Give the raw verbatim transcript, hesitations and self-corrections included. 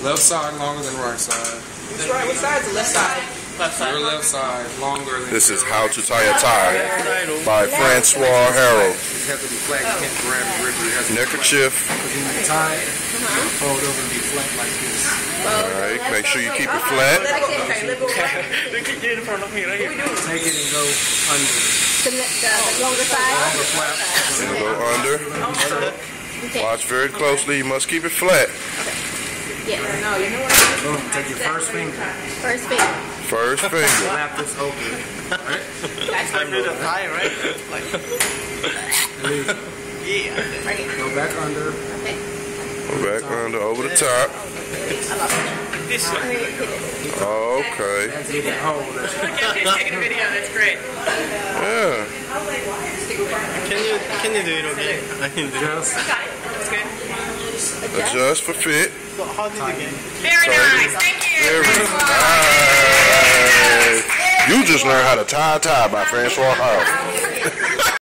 Left side longer than right side. Which right? Which side is the left side? Left side. Your left side longer than. This is How to Tie a Tie by Francois Harold. It has to be flat. You can't grab the ribber. It has to be Neckerchief. flat. When you tie it, you fold over and be flat like this. Alright, make sure you keep it flat. Take it and go under. The, the, the longer side? Longer flap. And go under. Okay. Watch very closely. You must keep it flat. Yes. No, you know what? Boom. Take your first finger. First finger. First finger. Wrap this open. Right? That's I feel the high, right? Like, yeah. Right here. Go back under. Okay. Go back under, over the top. This one. Okay. That's it. Hold that. He's taking a video. That's great. Yeah. Can you can you do it again? I can do it. Just. That's good. Adjust for fit. So how did you get? Very nice. Thank you. Very nice. You just learned how to tie a tie by Francois Harold.